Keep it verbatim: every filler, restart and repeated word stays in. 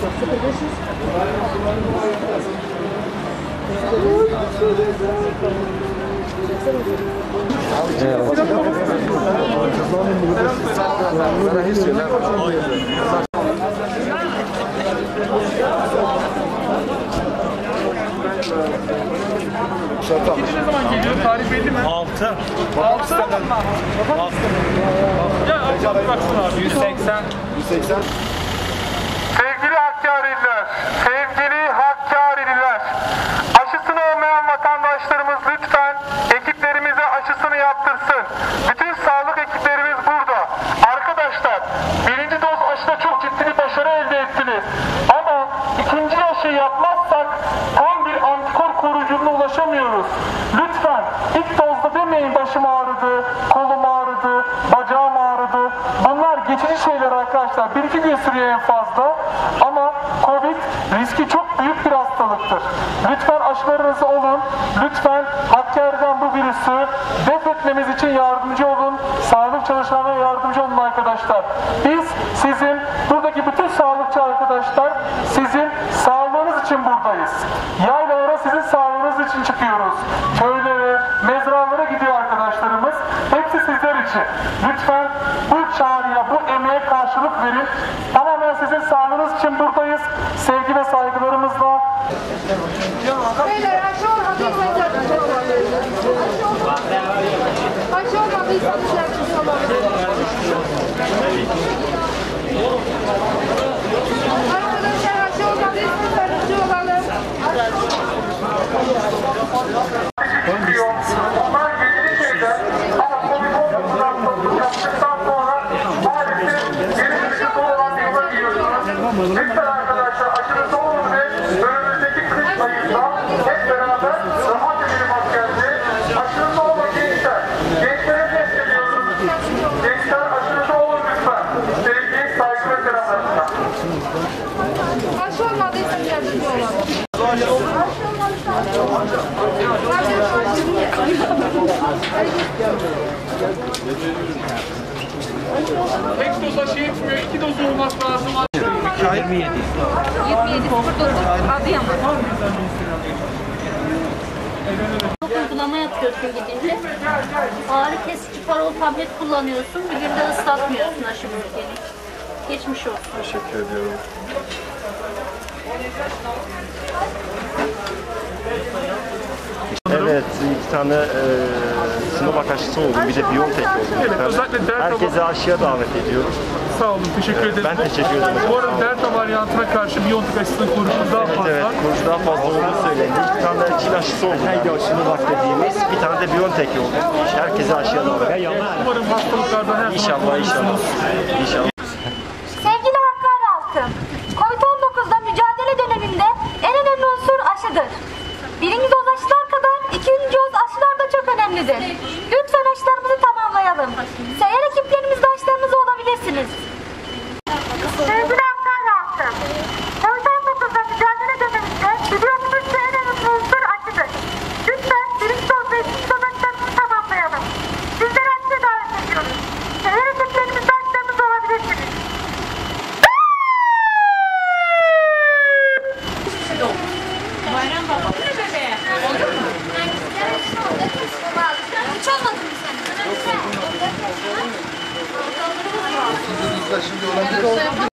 İkinci ne zaman geliyor? Tarih belli mi? Altı. Altı? Altı. Ya altı baksın abi. yüz seksen. yüz seksen. Sevgili Hakkari'liler, sevgili Hakkari'liler, aşısını olmayan vatandaşlarımız lütfen ekiplerimize aşısını yaptırsın. Bütün sağlık ekiplerimiz burada. Arkadaşlar, birinci doz aşıda çok ciddi bir başarı elde ettiniz. Ama ikinci aşı yapmazsak tam bir antikor koruyuculuğuna ulaşamıyoruz. Lütfen ilk dozda demeyin başım ağrıdı, kolum ağrıdı, bacağım ağrıdı. Bunlar geçici şeyler arkadaşlar. Bir iki gün sürüyor en fazla. Ama Covid riski çok büyük bir hastalıktır. Lütfen aşılarınızı olun. Lütfen Hakkari'den bu virüsü def etmemiz için yardımcı olun. Sağlık çalışanlarına yardımcı olun arkadaşlar. Biz sizin, buradaki bütün sağlıkçı arkadaşlar sizin sağlığınız için buradayız. Yaylalara sizin sağlığınız için çıkıyoruz. Köylere, mezralara gidiyor arkadaşlarımız. Hepsi sizler için. Lütfen bu çağrıya, bu emeğe karşılık verin. Tamamen sizin sağlığınız için buradayız. Sevgi ve saygılarımızla. Beyler aşı olmadıysanız aşı olmadıysanız yardımcı olabilir. Arkadaşlar aşı olmadıysanız yardımcı olalım. Onlar yeni şeyler ama Covid on dokuz yaptıktan sonra maalesef yeni bir olan bir yola giriyorsunuz. Lütfen arkadaşlar aşırısı olun ve önümüzdeki kış ayında hep beraber rahat edelim askerleri. Aşırısı olun gençler. Gençlere sesleniyoruz. Gençler aşırısı olun lütfen. Sevgi, saygı ve selamlarımla. Aşı olmadıysanız yardımcı olalım. Tek doz aşı yetmiyor. İki doz olmak lazım. yirmi yedi. yirmi yedi sıfır dokuz Adıyaman. Çok uygulama yapıyorsun gidince. Ağrı kesici parol tablet kullanıyorsun. Bir günde ıslatmıyorsun aşı bülteni. Geçmiş olsun. Teşekkür ediyorum. Evet, iki tane e, Sinovac aşısı oldu, bir de BioNTech oldu. Evet, özellikle Delta Herkese aşıya davet ediyorum. Sağ olun, teşekkür ederim. Ben teşekkür ederim. Bu arada Delta varyantına karşı BioNTech aşısının koruyucu daha fazla. Evet, korucu daha fazla olduğunu söylendi. İki tane de Çin aşısı oldu. Sinovac dediğimiz, bir tane de BioNTech oldu. Herkese aşıya davet ediyorum. Umarım hastalıklardan her zaman İnşallah, inşallah. İnşallah.